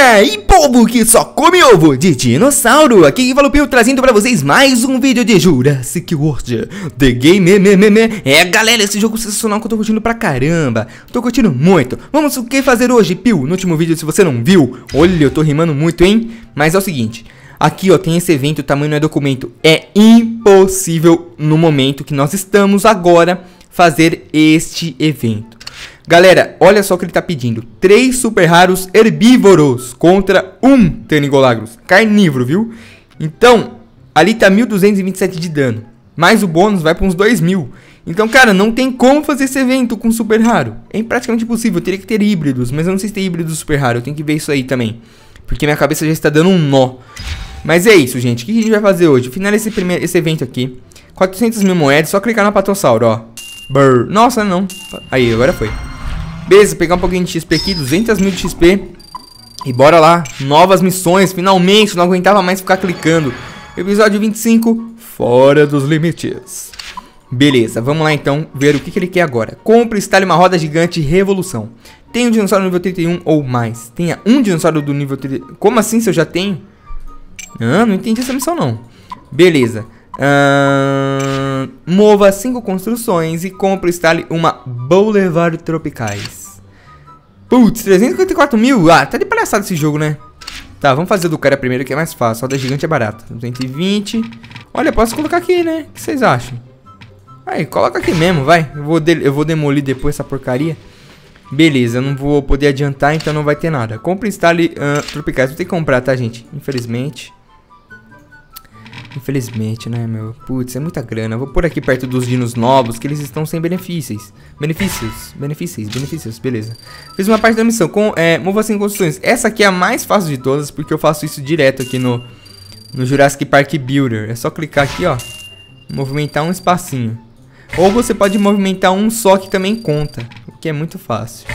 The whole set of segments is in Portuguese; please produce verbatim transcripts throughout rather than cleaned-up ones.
aí, povo que só come ovo de dinossauro, aqui quem fala o Pio, trazendo pra vocês mais um vídeo de Jurassic World The Game. Me, me, me. É, galera, esse jogo sensacional que eu tô curtindo pra caramba. Tô curtindo muito. Vamos o que fazer hoje, Pio? No último vídeo, se você não viu, olha, eu tô rimando muito, hein? Mas é o seguinte, aqui ó, tem esse evento, o tamanho não é documento. É impossível no momento que nós estamos agora fazer este evento. Galera, olha só o que ele tá pedindo. Três super raros herbívoros contra um Ternigolagros carnívoro, viu? Então, ali tá mil duzentos e vinte e sete de dano. Mais o bônus vai pra uns dois mil. Então, cara, não tem como fazer esse evento com super raro. É praticamente impossível, eu teria que ter híbridos. Mas eu não sei se tem híbridos super raro, eu tenho que ver isso aí também. Porque minha cabeça já está dando um nó. Mas é isso, gente, o que a gente vai fazer hoje? Finaliza esse, primeiro, esse evento aqui. quatrocentas mil moedas, só clicar no Apatossauro, ó. Brrr. Nossa, não. Aí, agora foi. Beleza, pegar um pouquinho de X P aqui, duzentos mil de X P. E bora lá, novas missões, finalmente, não aguentava mais ficar clicando. Episódio vinte e cinco, fora dos limites. Beleza, vamos lá então ver o que, que ele quer agora. Compre e instale uma roda gigante revolução. Tem um dinossauro nível trinta e um ou mais. Tenha um dinossauro do nível trinta. Como assim se eu já tenho? Ah, não entendi essa missão não. Beleza. Uh, mova cinco construções e compre e instale uma Boulevard Tropicais. Putz, trezentos e cinquenta e quatro mil? Ah, tá de palhaçada esse jogo, né? Tá, vamos fazer do cara primeiro que é mais fácil. Roda gigante é barata. duzentos e vinte. Olha, posso colocar aqui, né? O que vocês acham? Aí, coloca aqui mesmo, vai. Eu vou, de eu vou demolir depois essa porcaria. Beleza, eu não vou poder adiantar, então não vai ter nada. Compre e instale uh, Tropicais. Vou ter que comprar, tá, gente? Infelizmente. Infelizmente, né, meu? Putz, é muita grana. Vou pôr aqui perto dos dinos novos, que eles estão sem benefícios. Benefícios, benefícios, benefícios, beleza. Fiz uma parte da missão com, é, mova sem construções. Essa aqui é a mais fácil de todas, porque eu faço isso direto aqui no, no Jurassic Park Builder. É só clicar aqui, ó. Movimentar um espacinho. Ou você pode movimentar um só, que também conta. O que é muito fácil.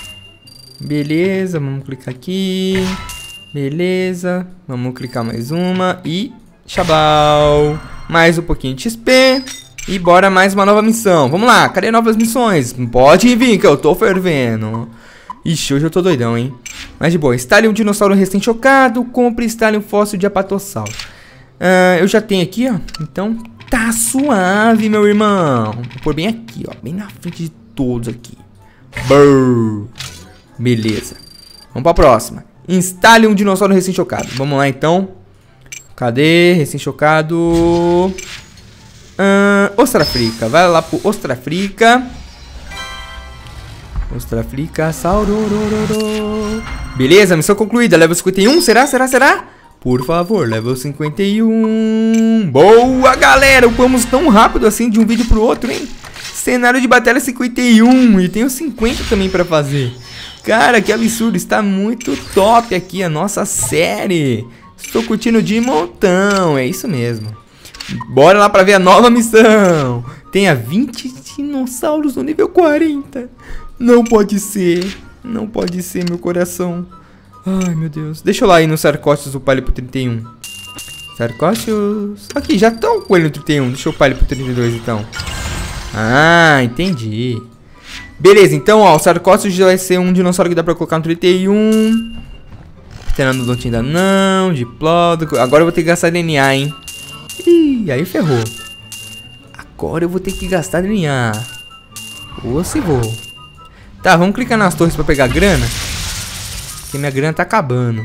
Beleza, vamos clicar aqui. Beleza, vamos clicar mais uma e... Xablau. Mais um pouquinho de X P. E bora mais uma nova missão. Vamos lá, cadê novas missões? Pode vir que eu tô fervendo. Ixi, hoje eu tô doidão, hein? Mas de boa, instale um dinossauro recém-chocado. Compre e instale um fóssil de apatossauro. uh, Eu já tenho aqui, ó. Então tá suave, meu irmão. Vou pôr bem aqui, ó. Bem na frente de todos aqui. Brrr. Beleza. Vamos pra próxima. Instale um dinossauro recém-chocado. Vamos lá, então. Cadê? Recém-chocado. Uh, Ostrafrica. Vai lá pro Ostrafrica. Ostrafrica. Saurorororo. Beleza, missão concluída. Level cinquenta e um. Será? Será? Será? Por favor, level cinquenta e um. Boa, galera. Vamos tão rápido assim de um vídeo pro outro, hein? Cenário de batalha cinquenta e um. E tenho cinquenta também pra fazer. Cara, que absurdo. Está muito top aqui a nossa série. Estou curtindo de montão, é isso mesmo. Bora lá pra ver a nova missão. Tenha vinte dinossauros no nível quarenta. Não pode ser. Não pode ser, meu coração. Ai, meu Deus. Deixa eu lá ir no Sarcósteos upar ele pro trinta e um. Sarcósteos. Aqui, já estão com ele no trinta e um. Deixa eu upar ele pro trinta e dois, então. Ah, entendi. Beleza, então, ó, o Sarcósteos já vai ser um dinossauro que dá pra colocar no trinta e um. Pteranodonte ainda não, Diplodocus. Agora eu vou ter que gastar D N A, hein? Ih, aí ferrou. Agora eu vou ter que gastar D N A. Ou se vou. Tá, vamos clicar nas torres pra pegar grana. Porque minha grana tá acabando.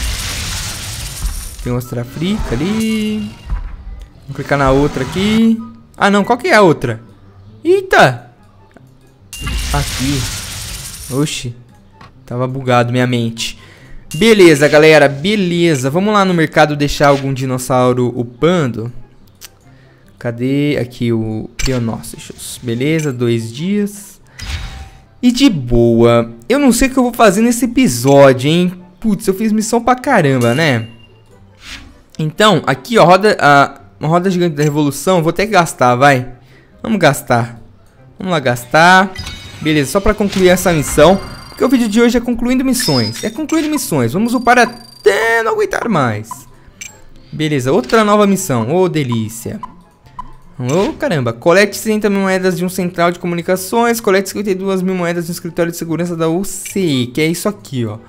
Tem Ostrafrica ali. Vamos clicar na outra aqui. Ah não, qual que é a outra? Eita! Aqui. Oxi. Tava bugado minha mente. Beleza, galera, beleza. Vamos lá no mercado deixar algum dinossauro upando. Cadê? Aqui o Pionóceros. Beleza, dois dias. E de boa. Eu não sei o que eu vou fazer nesse episódio, hein? Putz, eu fiz missão pra caramba, né? Então, aqui ó, roda, a, uma roda gigante da revolução. Vou ter que gastar, vai. Vamos gastar. Vamos lá gastar. Beleza, só pra concluir essa missão. Porque o vídeo de hoje é concluindo missões. É concluindo missões. Vamos upar até não aguentar mais. Beleza, outra nova missão. Ô, oh, delícia. Ô, oh, caramba. Colete sessenta mil moedas de um central de comunicações. Colete cinquenta e duas mil moedas no escritório de segurança da U C. Que é isso aqui, ó.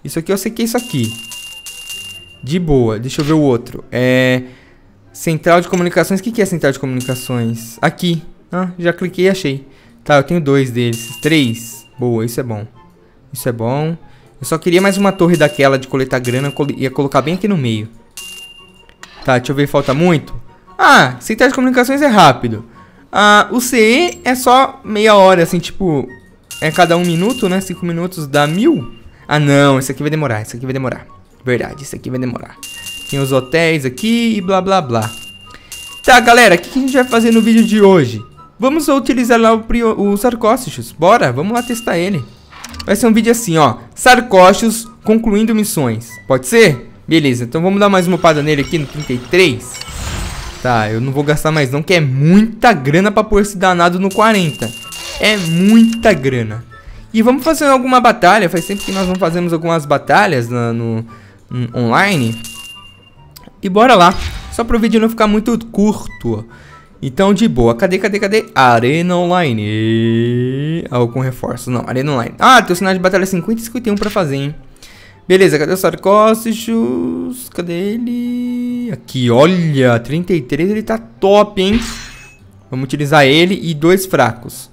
Isso aqui eu sei que é isso aqui. De boa. Deixa eu ver o outro. É... Central de comunicações. O que, que é central de comunicações? Aqui. Ah, já cliquei e achei. Tá, eu tenho dois deles. Três. Boa, isso é bom. Isso é bom. Eu só queria mais uma torre daquela de coletar grana. Eu ia colocar bem aqui no meio. Tá, deixa eu ver. Falta muito? Ah, central de comunicações é rápido. Ah, o C E é só meia hora, assim, tipo... É cada um minuto, né? Cinco minutos dá mil? Ah, não. Isso aqui vai demorar. Isso aqui vai demorar. Verdade, isso aqui vai demorar. Tem os hotéis aqui e blá, blá, blá. Tá, galera. O que a gente vai fazer no vídeo de hoje? Vamos utilizar lá o, o Sarcósticos. Bora, vamos lá testar ele. Vai ser um vídeo assim, ó. Sarcósticos concluindo missões. Pode ser? Beleza, então vamos dar mais uma upada nele aqui no trinta e três. Tá, eu não vou gastar mais não, que é muita grana pra pôr esse danado no quarenta. É muita grana. E vamos fazer alguma batalha. Faz tempo que nós não fazemos algumas batalhas na, no, no online. E bora lá. Só para o vídeo não ficar muito curto. Então de boa. Cadê, cadê, cadê? Arena Online. Ah, com reforço. Não, Arena Online. Ah, tem o sinal de batalha cinquenta e cinquenta e um pra fazer, hein? Beleza, cadê o Sarcósticos? Cadê ele? Aqui, olha. trinta e três, ele tá top, hein? Vamos utilizar ele e dois fracos.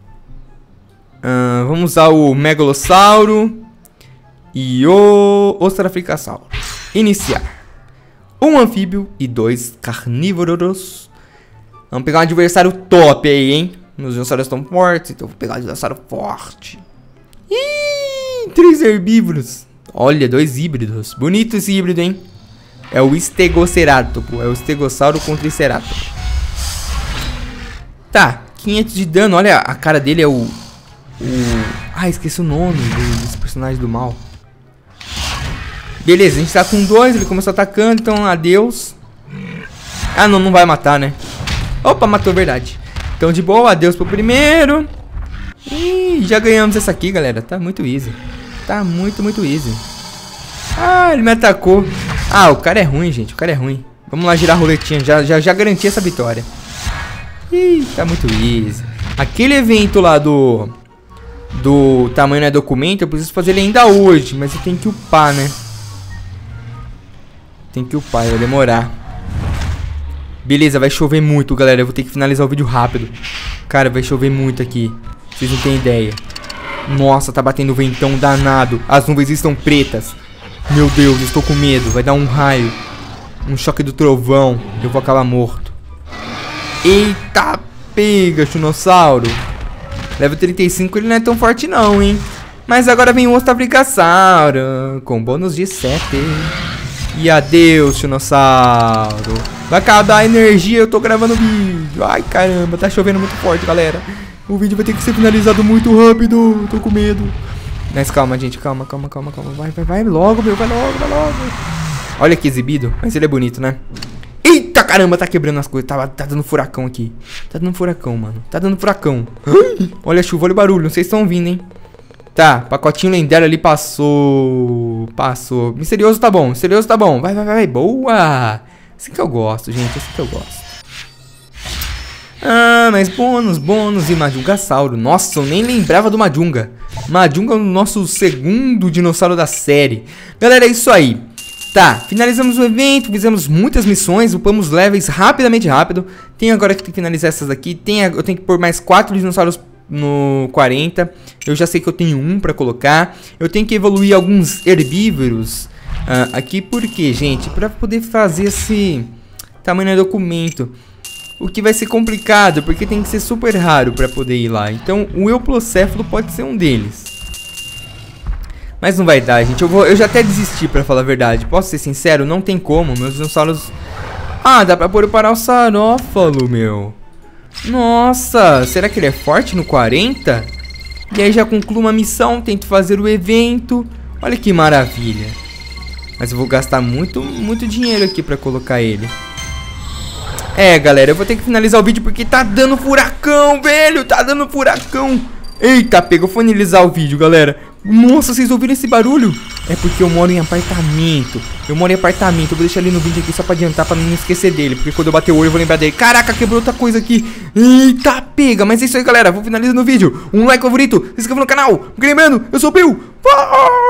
Uh, vamos usar o Megalossauro e o Ostrafricasauro. Iniciar. Um anfíbio e dois carnívoros. Vamos pegar um adversário top aí, hein? Meus dinossauros estão fortes, então vou pegar um adversário forte. Ih, três herbívoros. Olha, dois híbridos. Bonito esse híbrido, hein? É o Stegoceratops. É o Stegossauro com Triceratops. Tá, quinhentos de dano. Olha, a cara dele é o... o... Ah, esqueci o nome desse personagem do mal. Beleza, a gente tá com dois. Ele começou atacando, então adeus. Ah, não, não vai matar, né? Opa, matou, verdade. Então de boa, adeus pro primeiro. Ih, já ganhamos essa aqui, galera. Tá muito easy. Tá muito, muito easy. Ah, ele me atacou. Ah, o cara é ruim, gente. O cara é ruim. Vamos lá girar a roletinha. Já, já, já garanti essa vitória. Ih, tá muito easy. Aquele evento lá do... Do tamanho não é documento. Eu preciso fazer ele ainda hoje. Mas eu tenho que upar, né? Tem que upar, vai demorar. Beleza, vai chover muito, galera. Eu vou ter que finalizar o vídeo rápido. Cara, vai chover muito aqui. Vocês não têm ideia. Nossa, tá batendo ventão danado. As nuvens estão pretas. Meu Deus, estou com medo. Vai dar um raio. Um choque do trovão. Eu vou acabar morto. Eita, pega, Chunossauro. Level trinta e cinco, ele não é tão forte não, hein. Mas agora vem o Ostrafricasauro. Com bônus de sete. E adeus, Chunossauro. Vai acabar a energia, eu tô gravando vídeo. Ai, caramba, tá chovendo muito forte, galera. O vídeo vai ter que ser finalizado muito rápido. Tô com medo. Mas calma, gente, calma, calma, calma, calma. Vai, vai, vai logo, meu, vai logo, vai logo. Olha que exibido, mas ele é bonito, né? Eita, caramba, tá quebrando as coisas. Tá, tá dando furacão aqui. Tá dando furacão, mano. Tá dando furacão. Olha a chuva, olha o barulho, não sei se estão ouvindo, hein. Tá, pacotinho lendário ali passou. Passou. Misterioso tá bom, misterioso tá bom. Vai, vai, vai, boa. Assim que eu gosto, gente, assim que eu gosto. Ah, mas bônus, bônus e Majungasauro. Nossa, eu nem lembrava do Majunga. Majunga é o nosso segundo dinossauro da série. Galera, é isso aí. Tá, finalizamos o evento, fizemos muitas missões, upamos levels rapidamente rápido. Tem agora que finalizar essas aqui. Tem, eu tenho que pôr mais quatro dinossauros no quarenta. Eu já sei que eu tenho um pra colocar. Eu tenho que evoluir alguns herbívoros uh, aqui, porque, gente, pra poder fazer esse tamanho de documento, o que vai ser complicado, porque tem que ser super raro pra poder ir lá. Então o Euplocéfalo pode ser um deles, mas não vai dar, gente. Eu, vou, eu já até desisti, pra falar a verdade. Posso ser sincero, não tem como. Meus dinossauros... Ah, dá pra pôr o Parasarófalo, meu. Nossa, será que ele é forte no quarenta? E aí já concluo uma missão, tento fazer o evento. Olha que maravilha. Mas eu vou gastar muito, muito dinheiro aqui pra colocar ele. É, galera, eu vou ter que finalizar o vídeo porque tá dando furacão, velho. Tá dando furacão. Eita, pega, eu vou finalizar o vídeo, galera. Nossa, vocês ouviram esse barulho? É porque eu moro em apartamento. Eu moro em apartamento. Eu vou deixar ele no vídeo aqui só pra adiantar, pra não esquecer dele. Porque quando eu bater o olho eu vou lembrar dele. Caraca, quebrou outra coisa aqui. Eita, pega. Mas é isso aí, galera. Vou finalizar no vídeo. Um like favorito. Se inscreva no canal. Gremando, eu sou o Bill.